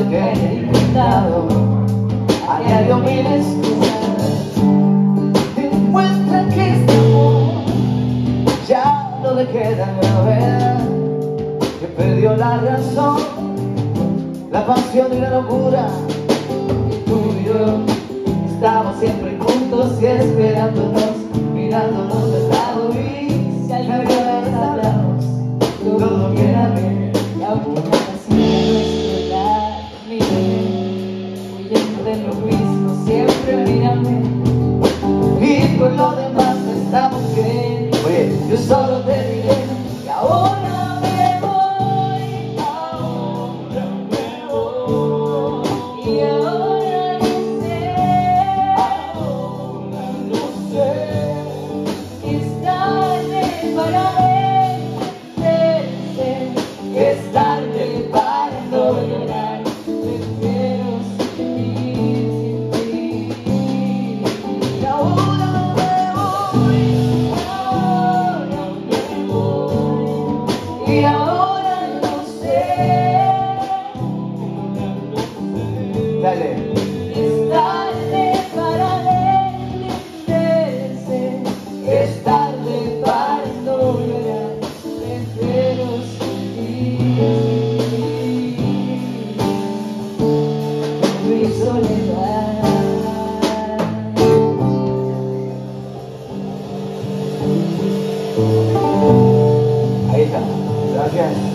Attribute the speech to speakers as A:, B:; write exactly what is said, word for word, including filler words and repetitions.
A: de que he intentado a diario mil excusas. Demuestra que este amor ya no le queda gravedad, que perdió la razón, la pasión y la locura. Y tú y yo estamos siempre juntos y esperándonos, mirándonos de lado, y si alguna vez hablamos, todo queda bien. Y aunque nada sigue nuestro camino, huyendo de lo mismo, siempre mírame. Y por lo demás estamos bien. Oye, yo solo te diré que ahora me voy, ahora me voy, y ahora no sé, ahora no sé, que es tarde para entenderse, que es tarde para no llorar. Prefiero seguir sin ti. Y ahora y ahora no sé, dale. Es tarde para entenderse, es tarde para no llorar. Prefiero seguir mi soledad. Ahí está, gracias.